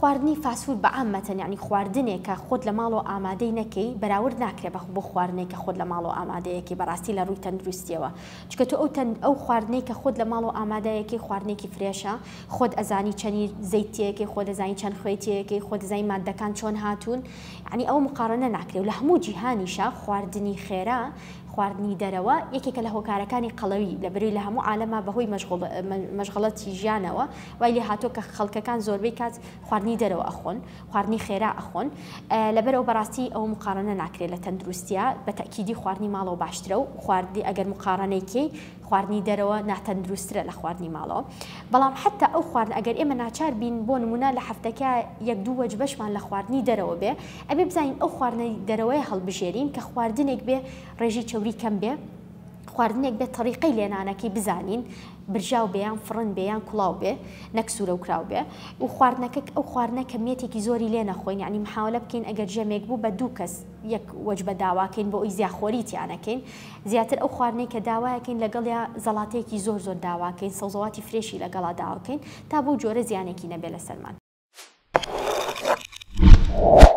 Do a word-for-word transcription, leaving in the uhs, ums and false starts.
خواردنی فاسفود بەعامەتەن یعنی خواردنێک کە خۆت لە ماڵەوە ئامادەی نەکەی بەراورد ناکرێت بە بۆ خواردنێک کە خۆت لە ماڵەوە ئامادەیەکی بەڕاستی لە ڕووی تەندروستیەوە چکە تۆ ئەو ئەو خواردنەی کە خۆت لە ماڵەوە ئامادەیەکی خواردنێکی فرێشە خۆت ئەزانی چەنی زەیتیەکی خۆت دەزانی چەند خوێتیەکی خۆت دەزانی مادەکان چۆن هاتوون یعنی ئەو مقارنە ناکرێت و لە هەموو جیهانیشە خواردنی خێرا خواردنی دەرەوە یەکێکە لە هۆکارەکانی قەڵەوی لە بەروی لە هەموو عالەما بەهۆی مەشغەڵەتی ژیانەوە وای لێ هاتۆ کە خەڵکەکان زۆربەی کات خواردنی دەرەوە ئەخۆن خواردنی خێرا ئەخۆن لەبەرەوە بەڕاستی ئەو مقارنە ناکرێت لە تەندروستیە بە تەکیدی خواردنی ماڵەوە باشترە و خواردی ئەگەر مقارنەیەکی خواردنی دەرەوە ناتەندروسترە لە خواردنی ماڵەوە بەڵام حتا ئەو خواردن ئەگەر ئێمە ناچار بین بۆ نمونە لە هەفتەکە یەک دوو وەج بەشمان لە خواردنی دەرەوە بێ ئەبێ بزانین ئەو خواردنی دەرەوەی هەڵبژێرین کە خواردنێک بێ ڕێژی چەوری کەم بێ خواردنێک بێت طریقەی لێنانەکەی بزانین برژاو بێیان فڕن بێیان کوڵاو بێ نەکسورە و کراو بێ و خواردنەکە ئەو خواردنە کەمیەتێکی زۆری لێ نەخۆین یعنی محاولە بکەین ئەگەر ژەمێک بوو بە دوو کەس یەک وەجبە داواکەین بۆ ئەوی زیاخۆریتیانەکەین زیاتر ئەو خواردنەی کە داوایەکەین لەگەڵ یا زەڵاتەیەکی زۆر زۆر داواکەین سەوزەواتی فرێشی لەگەڵا داواکەین تا بۆ جۆرە زیانێکی نەبێ لە سەرمان.